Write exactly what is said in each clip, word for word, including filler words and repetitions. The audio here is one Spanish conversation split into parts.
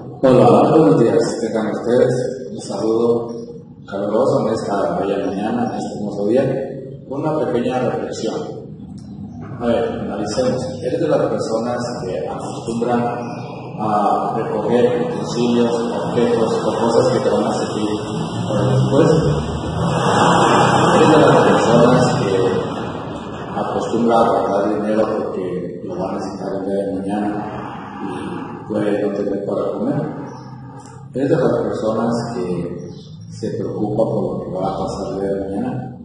Hola, buenos días, tengan ustedes un saludo caluroso en esta bella mañana, en este hermoso día, una pequeña reflexión. A ver, analicemos. ¿Eres de las personas que acostumbran a recoger utensilios, objetos o cosas que te van a servir para después? ¿Eres de las personas que acostumbran a guardar dinero porque lo van a necesitar el día de mañana y puede no tener para comer? ¿Eres de las personas que se preocupa por lo que va a pasar el día de mañana?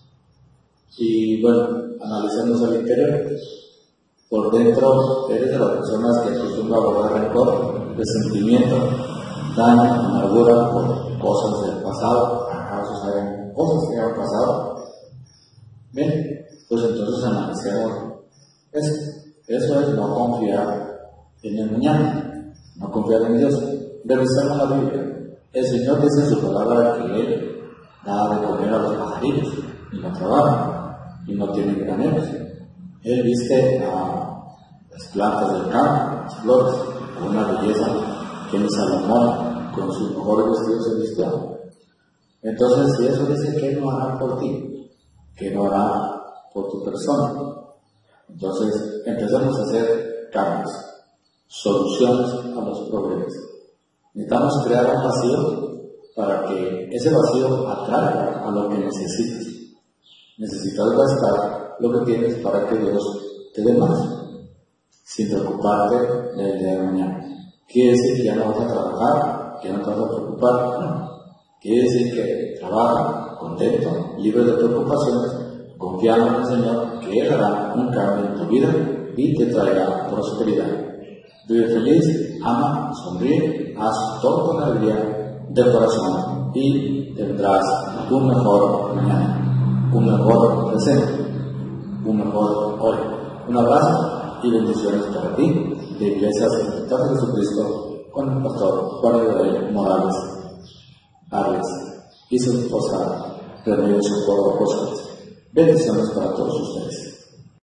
Y bueno, analicemos el interior. Por dentro, ¿eres de las personas que acostumbra a guardar rencor, resentimiento, daño, amargura por cosas del pasado? ¿Acaso saben cosas que han pasado? Bien, pues entonces analicemos eso. Eso es no confiar en el mañana, no confiar en Dios. Revisamos la Biblia. El Señor dice en su palabra que Él da de comer a los pajaritos y no trabaja y no tiene graneros. Él viste a las plantas del campo, las flores, a una belleza que ni Salomón con sus mejores vestidos se vistió. Entonces, si eso dice que Él no hará por ti, que no hará por tu persona, entonces empezamos a hacer cambios, soluciones a los problemas. Necesitamos crear un vacío para que ese vacío atraiga a lo que necesitas. Necesitas gastar lo que tienes para que Dios te dé más, sin preocuparte del día de mañana. Quiere decir que ya no vas a trabajar, que ya no te vas a preocupar, no. Quiere decir que trabaja contento, libre de preocupaciones, confiando en el Señor, que Él hará un cambio en tu vida y te traerá prosperidad. Vive feliz, ama, sonríe, haz todo con alegría del corazón y tendrás un mejor mañana, un mejor presente, un mejor hoy. Un abrazo y bendiciones para ti de Iglesias Central de Jesucristo con el pastor Juan Gabriel Morales Arias y su esposa Remedio Socorro Apóstoles. Bendiciones para todos ustedes.